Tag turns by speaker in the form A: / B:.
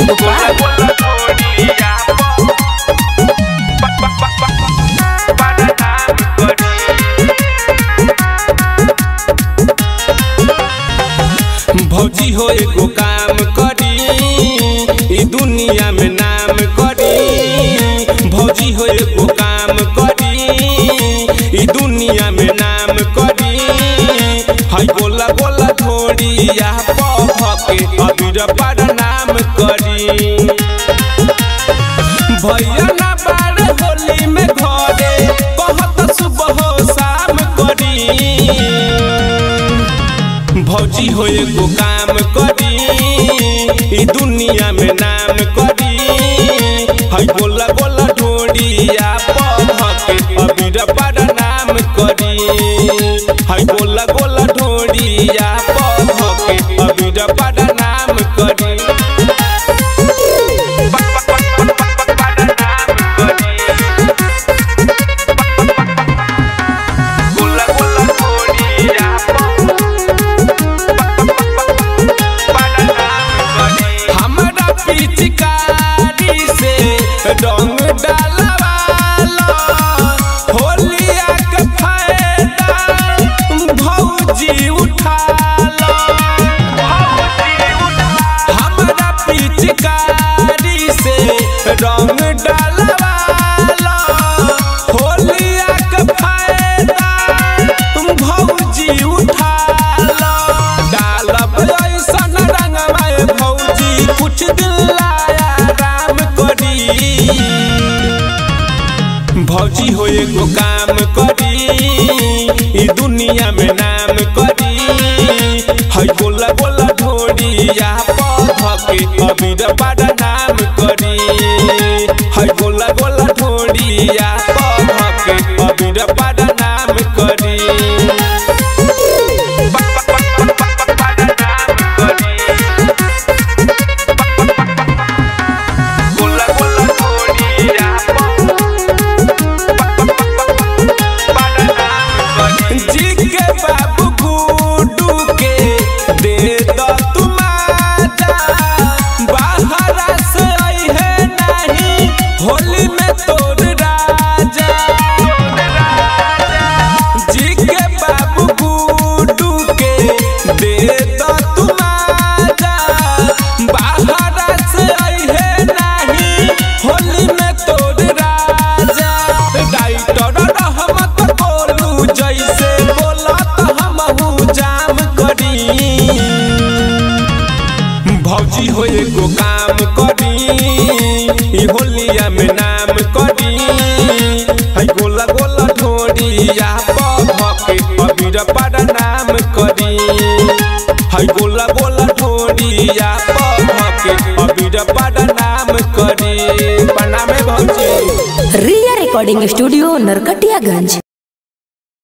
A: भौजी हो एगो काम करी ई दुनिया में नाम करी। भौजी हो एगो काम करी ई दुनिया में नाम करी। हाय गोला गोला थोड़िया के अबीर पर नाम करी। भैया ना बार होली में घरे कहत सुबह शाम करी। भौजी हो एगो काम करी ई दुनिया में नाम करी। हाय गोला गोला ढोड़िया के अबीर पर नाम करी। हाय गोला गोला ढोड़िया के अबीर पर नाम करी। पिचकारी से रंग डालवाला होलिया के फायदा भौजी उठाला। हमारा पिचकारी से रंग डालवाला होलिया के फायदा भौजी उठाला। डालब ऐसन रंगवा भौजी कुछ दिन भौजी हो एगो काम करी ई दुनिया में नाम करी। हाय गोला गोला ढोड़िया के अबीर पर नाम करी। हाय गोला गोला ढोड़िया के अबीर पर नाम करी। भौजी हो एगो काम करी ई होलिया में नाम करी। हाय गोला गोला ढोड़िया के अबीर पर नाम करी। हाय गोला गोला ढोड़िया के अबीर पर नाम करी। प्रणाम भौजी।
B: Riya recording studio Narkatiaganj.